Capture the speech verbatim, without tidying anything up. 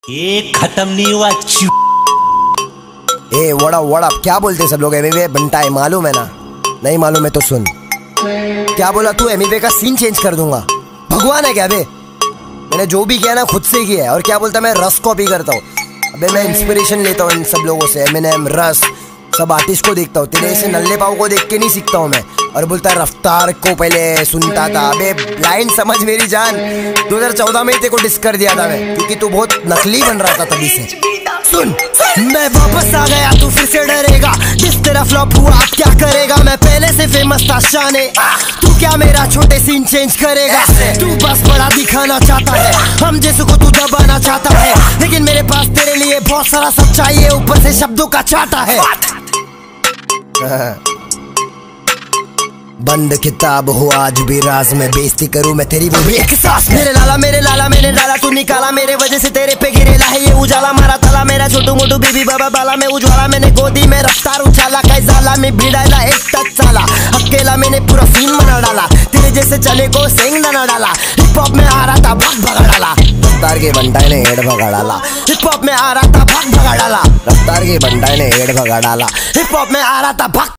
ये खत्म नहीं हुआ चू। ए वड़ा वड़ा क्या बोलते सब लोग? एमीवे बनता है मालूम है ना? नहीं मालूम है तो सुन। क्या बोला तू? एमीवे का सीन चेंज कर दूंगा? भगवान है क्या बे? मैंने जो भी किया ना खुद से किया है। और क्या बोलता मैं रस कॉपी करता हूँ। अबे मैं इंस्पिरेशन लेता हूँ इन सब लोगों से। एमिनेम, रस, सब आर्टिस्ट को देखता हूँ। तेरे ऐसे नल्ले पाव को देख के नहीं सीखता हूँ मैं। और बोलता है रफ्तार को पहले सुनता था। अबे लाइन समझ मेरी जान, दो हज़ार चौदह में ही तेरे को डिस कर दिया था मैं, क्योंकि तू बहुत नकली बन रहा था तभी से। सुन, मैं वापस आ गया, तू फिर से डरेगा। जिस तेरा फ्लॉप हुआ अब क्या करेगा? मैं पहले से फेमस था शाने, तू क्या मेरा छोटे सीन चेंज करेगा? तू बस बड़ा दिखाना चाहता है, हम जैसे को तू दबाना चाहता है। लेकिन मेरे पास तेरे लिए बहुत सारा सच्चाई है, ऊपर से शब्दों का चाटा है। बंद किताब हो आज भी राज में, बेइज्जती करूं मैं तेरी वो भी एक सांस। मेरे लाला मेरे लाला मैंने डाला तू निकाला, मेरे वजह से तेरे पे गिरेला है ये उजाला। मारा ताला मेरा छोटू मोटू बीबी बाबा बाला में उज्वाला। मैंने गोदी में रफ्तार उछाला, कैजाला में भिड़ाला एक टच साला। अकेला मैंने पूरा सीन बना डाला, तेरे जैसे चले को सेंग ना डाला। हिप हॉप में आ रहा था भाग भगा डाला, रफ्तार के बंटाई ने हेड भगा डाला। हिप हॉप में आ रहा था भाग भगा डाला, रफ्तार के बंटाई ने हेड भगा डाला। हिप हॉप में आ रहा था भाग